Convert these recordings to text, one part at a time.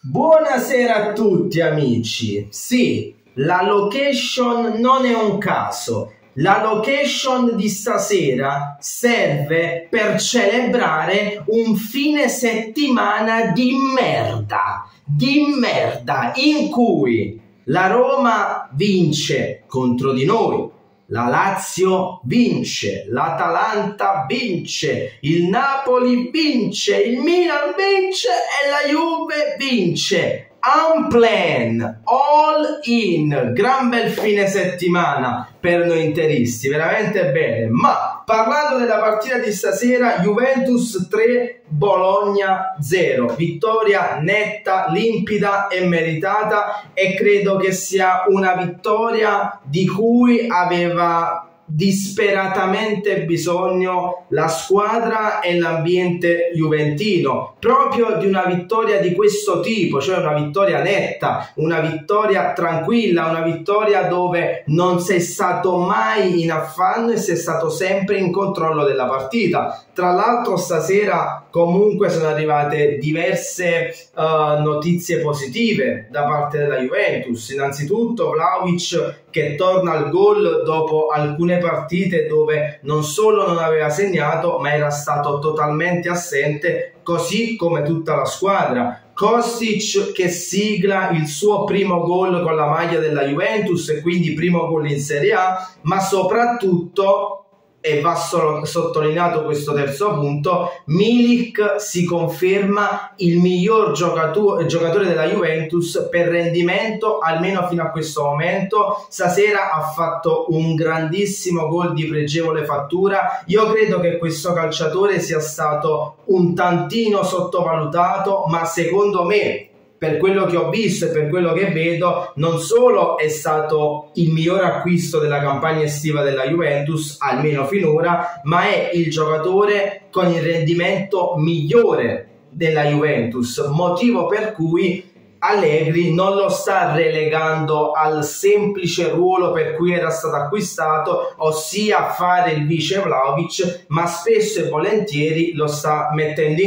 Buonasera a tutti amici. Sì, la location non è un caso. La location di stasera serve per celebrare un fine settimana di merda, in cui la Roma vince contro di noi, la Lazio vince, l'Atalanta vince, il Napoli vince, il Milan vince e la Juve vince. Unplan, all in, gran bel fine settimana per noi interisti, veramente bene. Ma parlando della partita di stasera, Juventus 3, Bologna 0, vittoria netta, limpida e meritata, e credo che sia una vittoria di cui aveva disperatamente bisogno la squadra e l'ambiente juventino, proprio di una vittoria di questo tipo, cioè una vittoria netta, una vittoria tranquilla, una vittoria dove non sei stato mai in affanno e sei stato sempre in controllo della partita. Tra l'altro stasera comunque sono arrivate diverse notizie positive da parte della Juventus. Innanzitutto Vlahović che torna al gol dopo alcune partite dove non solo non aveva segnato ma era stato totalmente assente, così come tutta la squadra. Kostic che sigla il suo primo gol con la maglia della Juventus e quindi primo gol in Serie A, ma soprattutto, e va sottolineato questo terzo punto, Milik si conferma il miglior giocatore della Juventus per rendimento, almeno fino a questo momento. Stasera ha fatto un grandissimo gol di pregevole fattura. Io credo che questo calciatore sia stato un tantino sottovalutato, ma secondo me, per quello che ho visto e per quello che vedo, non solo è stato il miglior acquisto della campagna estiva della Juventus, almeno finora, ma è il giocatore con il rendimento migliore della Juventus, motivo per cui Allegri non lo sta relegando al semplice ruolo per cui era stato acquistato, ossia fare il vice Vlahović, ma spesso e volentieri lo sta mettendo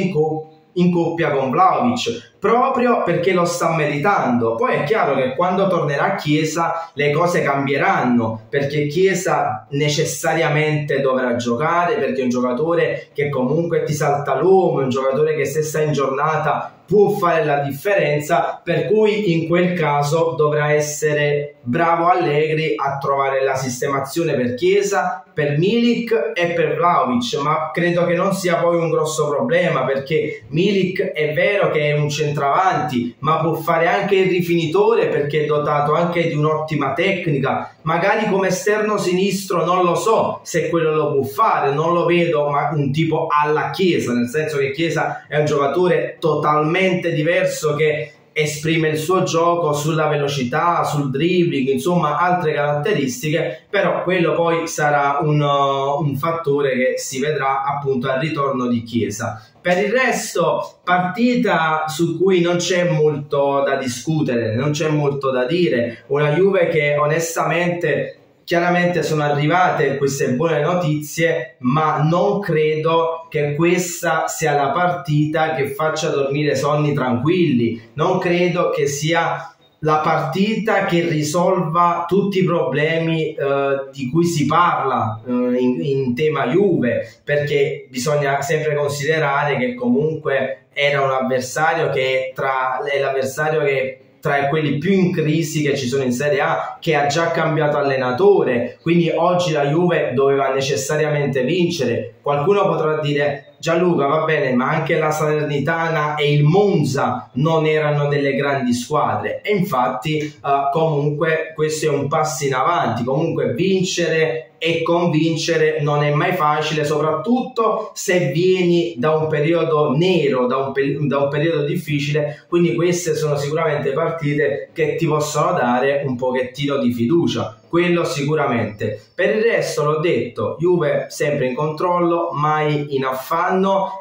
in coppia con Vlahović, proprio perché lo sta meritando. Poi è chiaro che quando tornerà Chiesa le cose cambieranno, perché Chiesa necessariamente dovrà giocare, perché è un giocatore che comunque ti salta l'uomo, è un giocatore che se sta in giornata può fare la differenza, per cui in quel caso dovrà essere bravo Allegri a trovare la sistemazione per Chiesa, per Milik e per Vlahović. Ma credo che non sia poi un grosso problema, perché Milik è vero che è un centravanti, ma può fare anche il rifinitore perché è dotato anche di un'ottima tecnica. Magari come esterno sinistro non lo so se quello lo può fare, non lo vedo, ma un tipo alla Chiesa, nel senso che Chiesa è un giocatore totalmente diverso che esprime il suo gioco sulla velocità, sul dribbling, insomma altre caratteristiche, però quello poi sarà un fattore che si vedrà appunto al ritorno di Chiesa. Per il resto, partita su cui non c'è molto da discutere, non c'è molto da dire, una Juve che onestamente, chiaramente sono arrivate queste buone notizie, ma non credo che questa sia la partita che faccia dormire sonni tranquilli, non credo che sia la partita che risolva tutti i problemi di cui si parla in tema Juve, perché bisogna sempre considerare che comunque era un avversario che è l'avversario che tra quelli più in crisi che ci sono in Serie A, che ha già cambiato allenatore, quindi oggi la Juve doveva necessariamente vincere. Qualcuno potrà dire: Gianluca, va bene, ma anche la Salernitana e il Monza non erano delle grandi squadre, e infatti comunque questo è un passo in avanti. Comunque vincere e convincere non è mai facile, soprattutto se vieni da un periodo nero, da un periodo difficile, quindi queste sono sicuramente partite che ti possono dare un pochettino di fiducia, quello sicuramente. Per il resto, l'ho detto, Juve sempre in controllo, mai in affanno,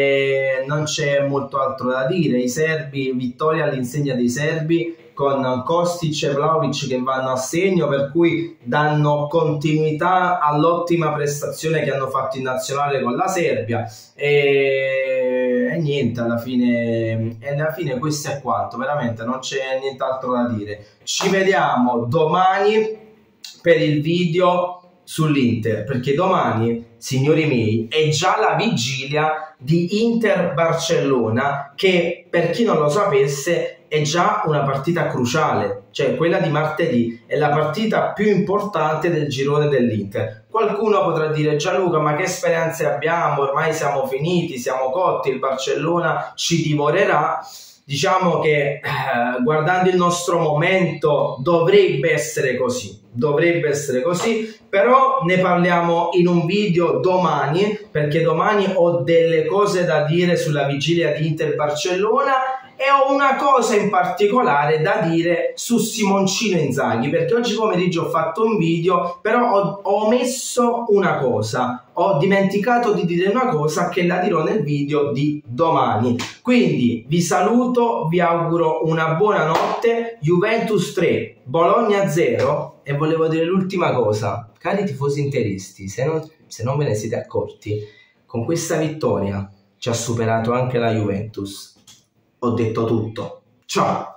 e non c'è molto altro da dire. I serbi, vittoria all'insegna dei serbi, con Kostic e Vlahović che vanno a segno, per cui danno continuità all'ottima prestazione che hanno fatto in nazionale con la Serbia, e e niente, alla fine questo è quanto, veramente non c'è nient'altro da dire. Ci vediamo domani per il video sull'Inter, perché domani, signori miei, è già la vigilia di Inter-Barcellona, che per chi non lo sapesse è già una partita cruciale, cioè quella di martedì è la partita più importante del girone dell'Inter. Qualcuno potrà dire: Gianluca, ma che speranze abbiamo? Ormai siamo finiti, siamo cotti, il Barcellona ci divorerà. Diciamo che guardando il nostro momento dovrebbe essere così, però ne parliamo in un video domani, perché domani ho delle cose da dire sulla vigilia di Inter-Barcellona e ho una cosa in particolare da dire su Simoncino Inzaghi, perché oggi pomeriggio ho fatto un video, però ho omesso una cosa, ho dimenticato di dire una cosa che la dirò nel video di domani. Quindi vi saluto, vi auguro una buona notte. Juventus 3, Bologna 0. E volevo dire l'ultima cosa, cari tifosi interisti, se non ve ne siete accorti, con questa vittoria ci ha superato anche la Juventus. Ho detto tutto. Ciao!